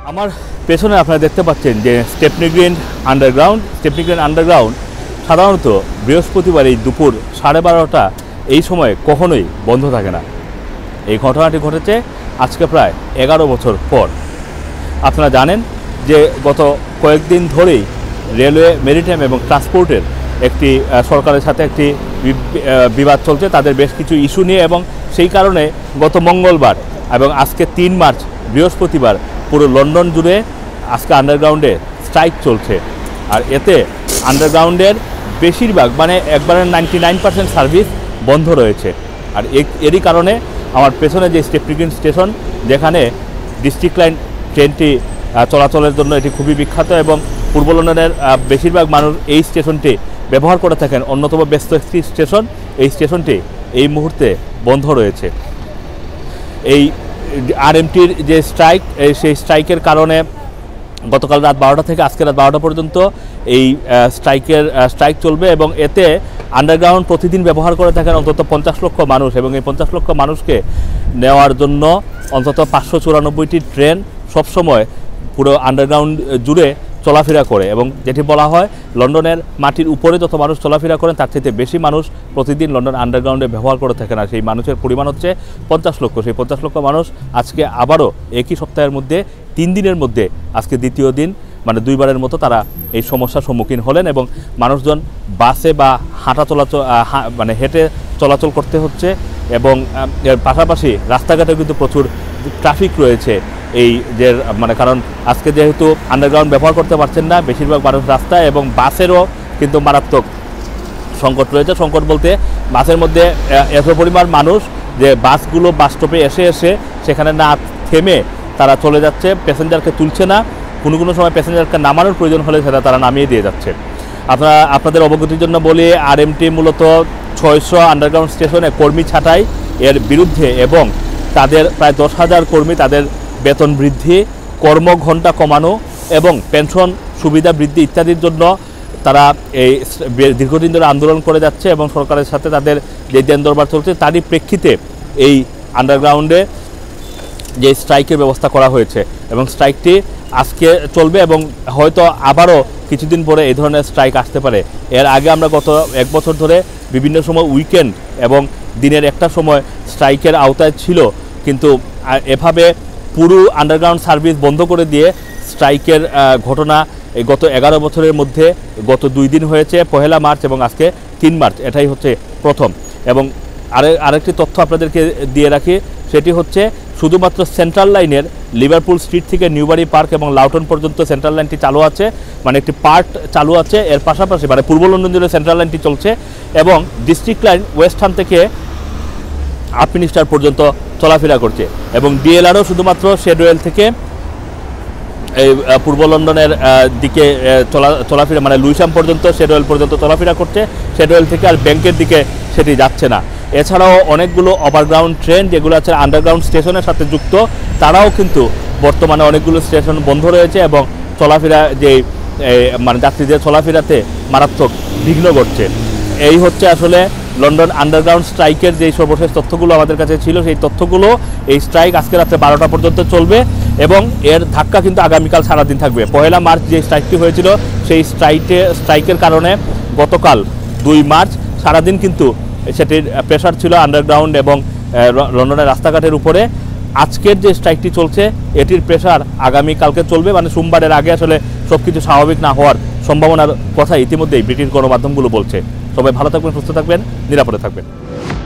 আমার পেছনে আপনারা দেখতে পাচ্ছেন যে স্টেপনি গ্রিন আন্ডারগ্রাউন্ড সাধারণত বৃহস্পতিবার এই দুপুর 12:30 এই সময় কখনোই বন্ধ থাকে না। এই ঘটনাটি ঘটেছে আজকে প্রায় 11 বছর পর। আপনারা জানেন যে গত কয়েকদিন ধরেই রেলওয়ে, মেরিটাইম এবং ট্রান্সপোর্টের একটি সরকারের সাথে একটি বিবাদ চলছে, তাদের বেশ কিছু ইস্যু নিয়ে, এবং সেই কারণে গত মঙ্গলবার এবং আজকে 3 মার্চ বৃহস্পতিবার পুরো লন্ডন জুড়ে আজকে আন্ডারগ্রাউন্ডে স্ট্রাইক চলছে। আর এতে আন্ডারগ্রাউন্ডের বেশিরভাগ মানে একবারে 99% সার্ভিস বন্ধ রয়েছে। আর এরই কারণে আমার পেছনে যে স্টেপনি গ্রিন স্টেশন, যেখানে ডিস্ট্রিক্ট লাইন ট্রেনটি চলাচলের জন্য এটি খুবই বিখ্যাত এবং পূর্ব লন্ডনের বেশিরভাগ মানুষ এই স্টেশনটি ব্যবহার করে থাকেন, অন্যতম ব্যস্ত একটি স্টেশন। এই স্টেশনটি এই মুহূর্তে বন্ধ রয়েছে। এই আরএমটির যে স্ট্রাইক, সেই কারণে গতকাল রাত 12টা থেকে আজকে রাত 12টা পর্যন্ত এই স্ট্রাইক চলবে এবং এতে আন্ডারগ্রাউন্ড প্রতিদিন ব্যবহার করে থাকেন অন্তত 50 লক্ষ মানুষ, এবং এই 50 লক্ষ মানুষকে নেওয়ার জন্য অন্তত 594টি ট্রেন সবসময় পুরো আন্ডারগ্রাউন্ড জুড়ে চলাফেরা করে। এবং যেটি বলা হয়, লন্ডনের মাটির উপরে যত মানুষ চলাফেরা করেন তার চাইতে বেশি মানুষ প্রতিদিন লন্ডন আন্ডারগ্রাউন্ডে ব্যবহার করে থাকেন। আর সেই মানুষের পরিমাণ হচ্ছে 50 লক্ষ। সেই 50 লক্ষ মানুষ আজকে আবারও একই সপ্তাহের মধ্যে 3 দিনের মধ্যে আজকে দ্বিতীয় দিন, মানে 2বারের মতো তারা এই সমস্যার সম্মুখীন হলেন। এবং মানুষজন বাসে বা মানে হেঁটে চলাচল করতে হচ্ছে, এবং এর পাশাপাশি রাস্তাঘাটেও কিন্তু প্রচুর ট্রাফিক রয়েছে। এই যে মানে কারণ আজকে যেহেতু আন্ডারগ্রাউন্ড ব্যবহার করতে পারছেন না বেশিরভাগ মানুষ রাস্তায়, এবং বাসেরও কিন্তু মারাত্মক সংকট রয়েছে। সংকট বলতে বাসের মধ্যে এত পরিমাণ মানুষ যে বাসগুলো বাস স্টপে এসে সেখানে না থেমে তারা চলে যাচ্ছে, প্যাসেঞ্জারকে তুলছে না, কোনো সময় প্যাসেঞ্জারকে নামানোর প্রয়োজন হলে সেটা তারা নামিয়ে দিয়ে যাচ্ছে। আপনাদের অবগতির জন্য বলি, আরএমটি মূলত 600 আন্ডারগ্রাউন্ড স্টেশনে কর্মী ছাঁটাই এর বিরুদ্ধে, এবং তাদের প্রায় 10,000 কর্মী তাদের বেতন বৃদ্ধি, কর্মঘণ্টা কমানো এবং পেনশন সুবিধা বৃদ্ধি ইত্যাদির জন্য তারা এই দীর্ঘদিন ধরে আন্দোলন করে যাচ্ছে, এবং সরকারের সাথে তাদের যে দেন দরবার চলছে তারই প্রেক্ষিতে এই আন্ডারগ্রাউন্ডে যে স্ট্রাইকের ব্যবস্থা করা হয়েছে। এবং স্ট্রাইকটি আজকে চলবে এবং হয়তো আবারও কিছুদিন পরে এই ধরনের স্ট্রাইক আসতে পারে। এর আগে আমরা গত 1 বছর ধরে বিভিন্ন সময় উইকেন্ড এবং দিনের একটা সময় স্ট্রাইকের আওতায় ছিল, কিন্তু এভাবে পুরো আন্ডারগ্রাউন্ড সার্ভিস বন্ধ করে দিয়ে স্ট্রাইকের ঘটনা এই গত 11 বছরের মধ্যে গত 2 দিন হয়েছে, 1 মার্চ এবং আজকে 3 মার্চ, এটাই হচ্ছে প্রথম। এবং আরেকটি তথ্য আপনাদেরকে দিয়ে রাখি, সেটি হচ্ছে শুধুমাত্র সেন্ট্রাল লাইনের লিভারপুল স্ট্রিট থেকে নিউবারি পার্ক এবং লাউটন পর্যন্ত সেন্ট্রাল লাইনটি চালু আছে, মানে একটি পার্ট চালু আছে। এর পাশাপাশি মানে পূর্ব লন্ডন জুড়ে সেন্ট্রাল লাইনটি চলছে, এবং ডিস্ট্রিক্ট লাইন ওয়েস্ট হাম থেকে আপমিনিস্টার পর্যন্ত চলাফেরা করছে, এবং ডিএলআরও শুধুমাত্র শেডওয়েল থেকে এই পূর্ব লন্ডনের দিকে চলাফেরা মানে লুইসাম পর্যন্ত, শেডওয়েল পর্যন্ত চলাফেরা করছে। শেডওয়েল থেকে আর ব্যাংকের দিকে সেটি যাচ্ছে না। এছাড়াও অনেকগুলো ওভারগ্রাউন্ড ট্রেন যেগুলো আছে আন্ডারগ্রাউন্ড স্টেশনের সাথে যুক্ত, তারাও কিন্তু বর্তমানে অনেকগুলো স্টেশন বন্ধ রয়েছে, এবং চলাফেরা যে মানে যাত্রীদের চলাফেরাতে মারাত্মক বিঘ্ন ঘটছে। এই হচ্ছে আসলে লন্ডন আন্ডারগ্রাউন্ড স্ট্রাইকের যে সর্বশেষ তথ্যগুলো আমাদের কাছে ছিল, সেই তথ্যগুলো। এই স্ট্রাইক আজকে রাত্রে 12টা পর্যন্ত চলবে, এবং এর ধাক্কা কিন্তু আগামীকাল সারাদিন থাকবে। 1 মার্চ যে স্ট্রাইকটি হয়েছিল, সেই স্ট্রাইকের কারণে গতকাল 2 মার্চ সারাদিন কিন্তু সেটির প্রেশার ছিল আন্ডারগ্রাউন্ড এবং লন্ডনের রাস্তাঘাটের উপরে। আজকের যে স্ট্রাইকটি চলছে এটির প্রেশার আগামীকালকে চলবে, মানে সোমবারের আগে আসলে সব কিছু স্বাভাবিক না হওয়ার সম্ভাবনার কথা ইতিমধ্যেই ব্রিটিশ গণমাধ্যমগুলো বলছে। সবাই ভালো থাকবেন, সুস্থ থাকবেন, নিরাপদে থাকবেন।